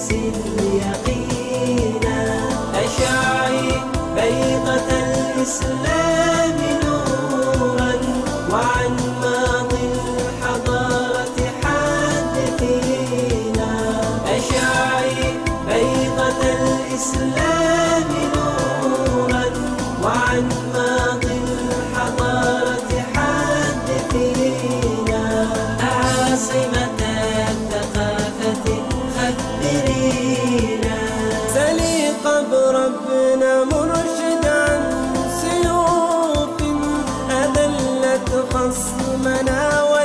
يقينا. أشعي بيضة الإسلام نورا وعن ماضي الحضارة حدثينا. أشعي بيضة الإسلام نورا وعن ماضي الحضارة حدثينا. عاصمة الثقافة خبرينا. سلي قبر ابن مرشد عن سيوف أذلت خصمنا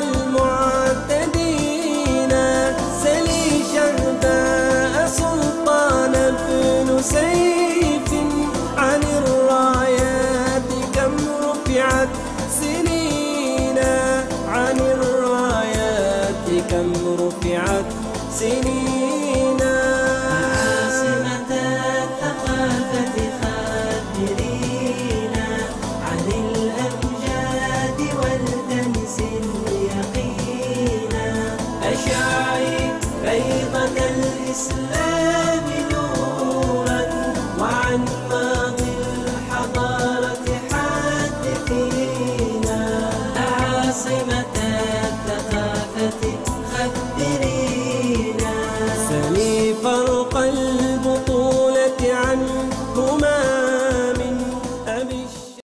والمعتدين. سلي شهداء سلطان بن سيف عن الرايات كم رفعت سنينا. عن الرايات كم رفعت سنينا. عاصمة الثقافة خبرينا عن الأمجاد والتمس يقينا. أشعي بيضة الإسلام نورا وعن ماضي الحضارة حدثينا. عاصمة الثقافة خبرينا. سلي